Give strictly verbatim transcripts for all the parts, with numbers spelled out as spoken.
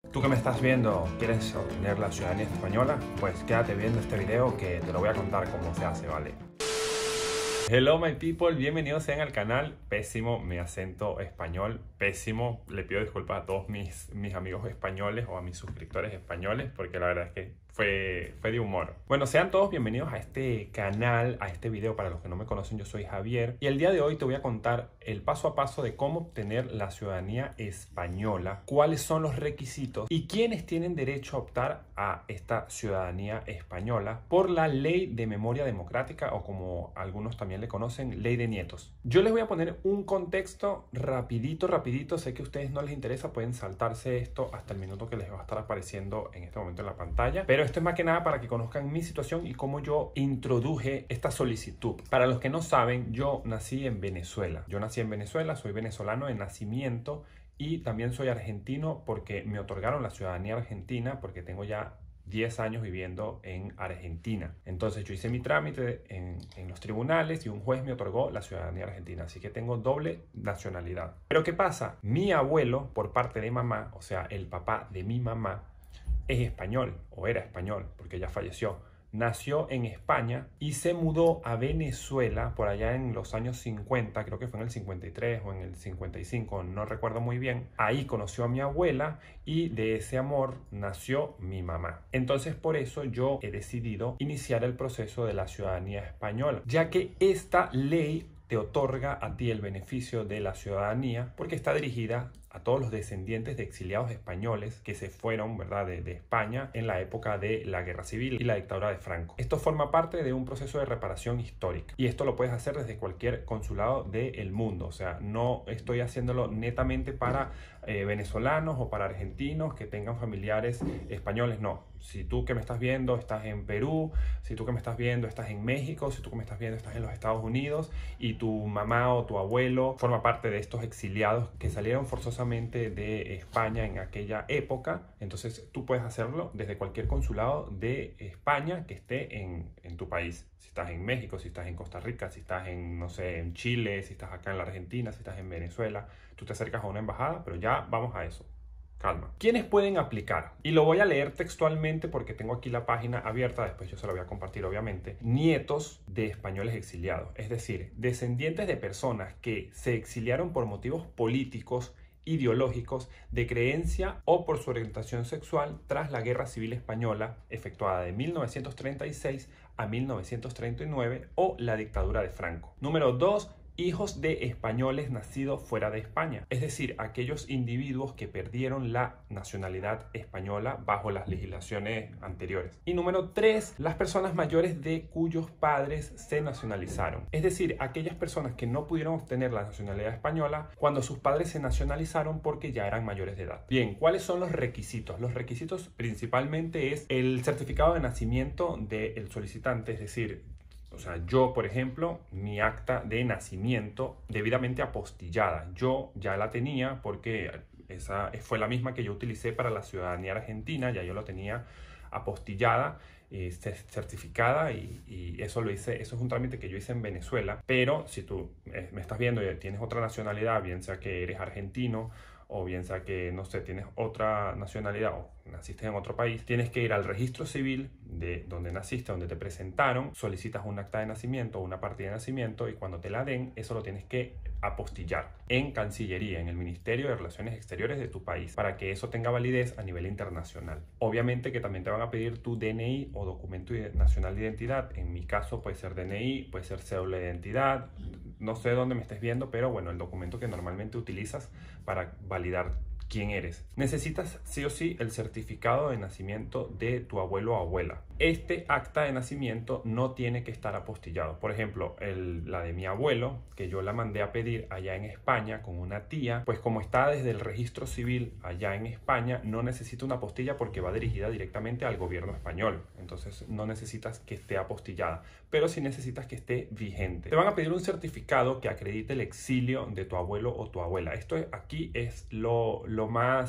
Tú que me estás viendo, ¿quieres obtener la ciudadanía española? Pues quédate viendo este video que te lo voy a contar cómo se hace, ¿vale? Hello my people, bienvenidos sean al canal. Pésimo mi acento español, pésimo. Le pido disculpas a todos mis, mis amigos españoles o a mis suscriptores españoles porque la verdad es que fue, fue de humor. Bueno, sean todos bienvenidos a este canal, a este video. Para los que no me conocen, yo soy Javier y el día de hoy te voy a contar el paso a paso de cómo obtener la ciudadanía española, cuáles son los requisitos y quiénes tienen derecho a optar a esta ciudadanía española por la Ley de Memoria Democrática, o como algunos también le conocen, Ley de Nietos. Yo les voy a poner un contexto rapidito, rapidito. Sé que a ustedes no les interesa, pueden saltarse esto hasta el minuto que les va a estar apareciendo en este momento en la pantalla, pero esto es más que nada para que conozcan mi situación y cómo yo introduje esta solicitud. Para los que no saben, yo nací en Venezuela. Yo nací en Venezuela, soy venezolano de nacimiento y también soy argentino porque me otorgaron la ciudadanía argentina porque tengo ya diez años viviendo en Argentina. Entonces yo hice mi trámite en, en los tribunales y un juez me otorgó la ciudadanía argentina, así que tengo doble nacionalidad. Pero ¿qué pasa? Mi abuelo, por parte de mamá, o sea, el papá de mi mamá, es español, o era español, porque ya falleció. Nació en España y se mudó a Venezuela por allá en los años cincuenta, creo que fue en el cincuenta y tres o en el cincuenta y cinco, no recuerdo muy bien. Ahí conoció a mi abuela y de ese amor nació mi mamá. Entonces por eso yo he decidido iniciar el proceso de la ciudadanía española, ya que esta ley te otorga a ti el beneficio de la ciudadanía porque está dirigida a todos los descendientes de exiliados españoles que se fueron, ¿verdad?, de, de España en la época de la Guerra Civil y la dictadura de Franco. Esto forma parte de un proceso de reparación histórica y esto lo puedes hacer desde cualquier consulado del mundo. O sea, no estoy haciéndolo netamente para eh, venezolanos o para argentinos que tengan familiares españoles, no. Si tú que me estás viendo estás en Perú, si tú que me estás viendo estás en México, si tú que me estás viendo estás en los Estados Unidos y tu mamá o tu abuelo forma parte de estos exiliados que salieron forzosamente de España en aquella época, entonces tú puedes hacerlo desde cualquier consulado de España que esté en, en tu país. Si estás en México, si estás en Costa Rica, si estás en, no sé, en Chile, si estás acá en la Argentina, si estás en Venezuela, tú te acercas a una embajada, pero ya vamos a eso. Calma. ¿Quiénes pueden aplicar? Y lo voy a leer textualmente porque tengo aquí la página abierta, después yo se la voy a compartir obviamente. Nietos de españoles exiliados, es decir, descendientes de personas que se exiliaron por motivos políticos, ideológicos, de creencia o por su orientación sexual tras la Guerra Civil Española efectuada de mil novecientos treinta y seis a mil novecientos treinta y nueve o la dictadura de Franco. Número dos. Hijos de españoles nacidos fuera de España, es decir, aquellos individuos que perdieron la nacionalidad española bajo las legislaciones anteriores. Y número tres, las personas mayores de cuyos padres se nacionalizaron, es decir, aquellas personas que no pudieron obtener la nacionalidad española cuando sus padres se nacionalizaron porque ya eran mayores de edad. Bien, ¿cuáles son los requisitos? Los requisitos principalmente es el certificado de nacimiento del solicitante, es decir, o sea, yo, por ejemplo, mi acta de nacimiento debidamente apostillada, yo ya la tenía porque esa fue la misma que yo utilicé para la ciudadanía argentina, ya yo lo tenía apostillada, eh, certificada y, y eso lo hice, eso es un trámite que yo hice en Venezuela. Pero si tú eh, me estás viendo y tienes otra nacionalidad, bien sea que eres argentino o bien sea que, no sé, tienes otra nacionalidad o naciste en otro país, tienes que ir al registro civil de donde naciste, donde te presentaron, solicitas un acta de nacimiento o una partida de nacimiento y cuando te la den, eso lo tienes que apostillar en Cancillería, en el Ministerio de Relaciones Exteriores de tu país, para que eso tenga validez a nivel internacional. Obviamente que también te van a pedir tu D N I o documento nacional de identidad. En mi caso puede ser D N I, puede ser cédula de identidad, no sé dónde me estés viendo, pero bueno, el documento que normalmente utilizas para validar quién eres. Necesitas sí o sí el certificado de nacimiento de tu abuelo o abuela. Este acta de nacimiento no tiene que estar apostillado. Por ejemplo, el, la de mi abuelo, que yo la mandé a pedir allá en España con una tía, pues como está desde el registro civil allá en España, no necesita una apostilla porque va dirigida directamente al gobierno español. Entonces no necesitas que esté apostillada, pero sí necesitas que esté vigente. Te van a pedir un certificado que acredite el exilio de tu abuelo o tu abuela. Esto es, aquí es lo, lo más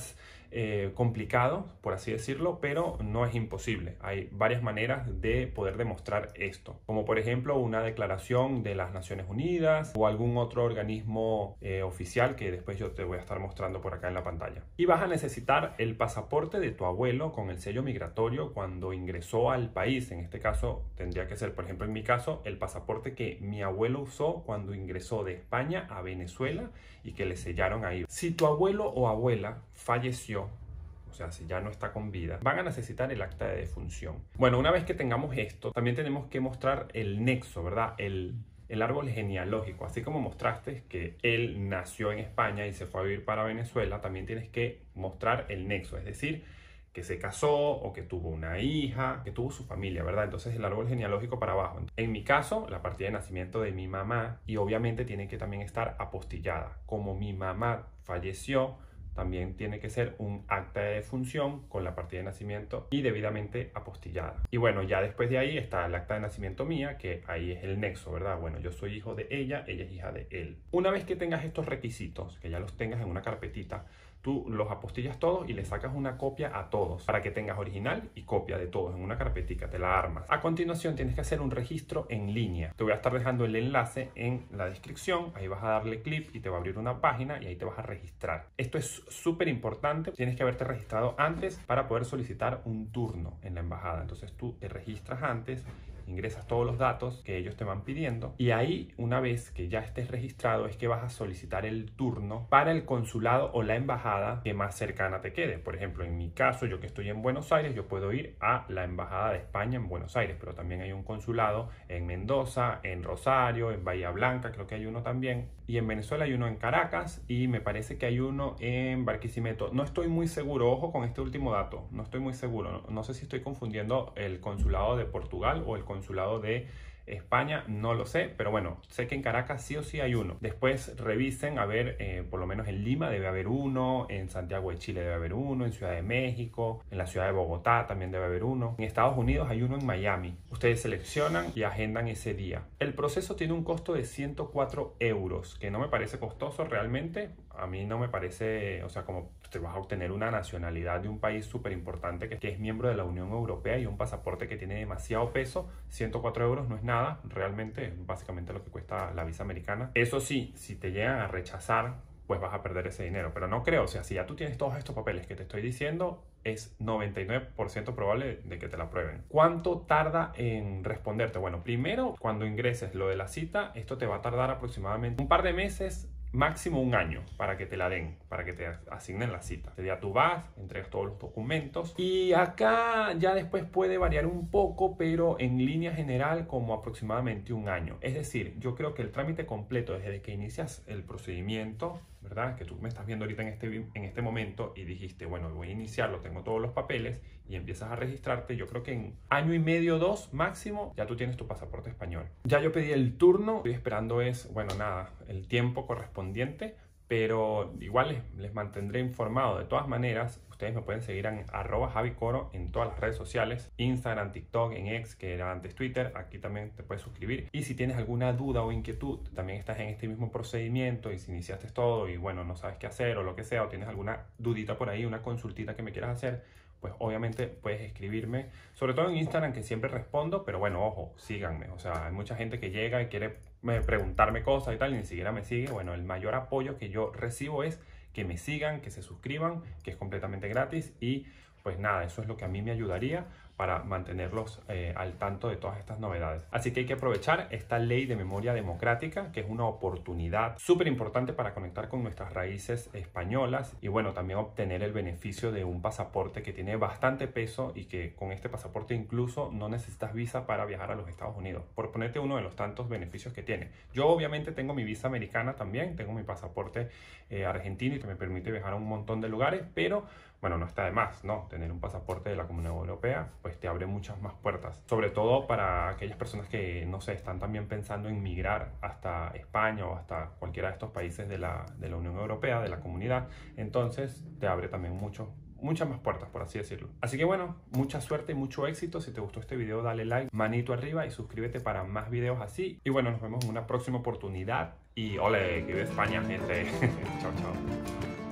eh, complicado, por así decirlo, pero no es imposible. Hay varias maneras de poder demostrar esto, como por ejemplo una declaración de las Naciones Unidas o algún otro organismo eh, oficial que después yo te voy a estar mostrando por acá en la pantalla. Y vas a necesitar el pasaporte de tu abuelo con el sello migratorio cuando ingresó al país. En este caso tendría que ser, por ejemplo, en mi caso, el pasaporte que mi abuelo usó cuando ingresó de España a Venezuela y que le sellaron ahí. Si tu abuelo o abuela falleció, o sea, si ya no está con vida, van a necesitar el acta de defunción. Bueno, una vez que tengamos esto, también tenemos que mostrar el nexo, ¿verdad? El, el árbol genealógico. Así como mostraste que él nació en España y se fue a vivir para Venezuela, también tienes que mostrar el nexo, es decir, que se casó o que tuvo una hija, que tuvo su familia, ¿verdad? Entonces el árbol genealógico para abajo. En mi caso, la partida de nacimiento de mi mamá, y obviamente tiene que también estar apostillada. Como mi mamá falleció, también tiene que ser un acta de defunción con la partida de nacimiento y debidamente apostillada. Y bueno, ya después de ahí está el acta de nacimiento mía, que ahí es el nexo, ¿verdad? Bueno, yo soy hijo de ella, ella es hija de él. Una vez que tengas estos requisitos, que ya los tengas en una carpetita, tú los apostillas todos y le sacas una copia a todos para que tengas original y copia de todos en una carpetica, te la armas. A continuación tienes que hacer un registro en línea. Te voy a estar dejando el enlace en la descripción, ahí vas a darle clic y te va a abrir una página y ahí te vas a registrar. Esto es súper importante, tienes que haberte registrado antes para poder solicitar un turno en la embajada. Entonces tú te registras antes, ingresas todos los datos que ellos te van pidiendo y ahí, una vez que ya estés registrado, es que vas a solicitar el turno para el consulado o la embajada que más cercana te quede. Por ejemplo, en mi caso, yo que estoy en Buenos Aires, yo puedo ir a la embajada de España en Buenos Aires, pero también hay un consulado en Mendoza, en Rosario, en Bahía Blanca, creo que hay uno también, y en Venezuela hay uno en Caracas y me parece que hay uno en Barquisimeto. No estoy muy seguro, ojo con este último dato, no estoy muy seguro, no, no sé si estoy confundiendo el consulado de Portugal o el consulado de España, no lo sé, pero bueno, sé que en Caracas sí o sí hay uno. Después revisen, a ver, eh, por lo menos en Lima debe haber uno, en Santiago de Chile debe haber uno, en Ciudad de México, en la ciudad de Bogotá también debe haber uno. En Estados Unidos hay uno en Miami. Ustedes seleccionan y agendan ese día. El proceso tiene un costo de ciento cuatro euros, que no me parece costoso realmente. A mí no me parece, o sea, como te vas a obtener una nacionalidad de un país súper importante que, que es miembro de la Unión Europea y un pasaporte que tiene demasiado peso, ciento cuatro euros no es nada, realmente es básicamente lo que cuesta la visa americana. Eso sí, si te llegan a rechazar, pues vas a perder ese dinero, pero no creo, o sea, si ya tú tienes todos estos papeles que te estoy diciendo, es noventa y nueve por ciento probable de que te la aprueben. ¿Cuánto tarda en responderte? Bueno, primero, cuando ingreses lo de la cita, esto te va a tardar aproximadamente un par de meses, máximo un año para que te la den, para que te asignen la cita. Ese día tú vas, entregas todos los documentos y acá ya después puede variar un poco, pero en línea general como aproximadamente un año. Es decir, yo creo que el trámite completo desde que inicias el procedimiento, ¿verdad? Que tú me estás viendo ahorita en este, en este momento y dijiste, bueno, voy a iniciarlo, tengo todos los papeles y empiezas a registrarte, yo creo que en año y medio, dos máximo, ya tú tienes tu pasaporte español. Ya yo pedí el turno, estoy esperando es, bueno, nada, el tiempo correspondiente, pero igual les, les mantendré informado. De todas maneras, ustedes me pueden seguir en arroba javicoro en todas las redes sociales, Instagram, TikTok, en X, que era antes Twitter, aquí también te puedes suscribir. Y si tienes alguna duda o inquietud, también estás en este mismo procedimiento y si iniciaste todo y bueno, no sabes qué hacer o lo que sea, o tienes alguna dudita por ahí, una consultita que me quieras hacer, pues obviamente puedes escribirme, sobre todo en Instagram, que siempre respondo, pero bueno, ojo, síganme, o sea, hay mucha gente que llega y quiere preguntarme cosas y tal, y ni siquiera me sigue. Bueno, el mayor apoyo que yo recibo es que me sigan, que se suscriban, que es completamente gratis y pues nada, eso es lo que a mí me ayudaría para mantenerlos eh, al tanto de todas estas novedades. Así que hay que aprovechar esta ley de memoria democrática, que es una oportunidad súper importante para conectar con nuestras raíces españolas y bueno, también obtener el beneficio de un pasaporte que tiene bastante peso y que con este pasaporte incluso no necesitas visa para viajar a los Estados Unidos, por ponerte uno de los tantos beneficios que tiene. Yo obviamente tengo mi visa americana también, tengo mi pasaporte eh, argentino y que me permite viajar a un montón de lugares, pero bueno, no está de más, ¿no? Tener un pasaporte de la Comunidad Europea, pues te abre muchas más puertas. Sobre todo para aquellas personas que, no sé, están también pensando en migrar hasta España o hasta cualquiera de estos países de la, de la Unión Europea, de la comunidad. Entonces, te abre también mucho, muchas más puertas, por así decirlo. Así que bueno, mucha suerte y mucho éxito. Si te gustó este video, dale like, manito arriba y suscríbete para más videos así. Y bueno, nos vemos en una próxima oportunidad. Y ole, que vive España, gente. Chao, chao.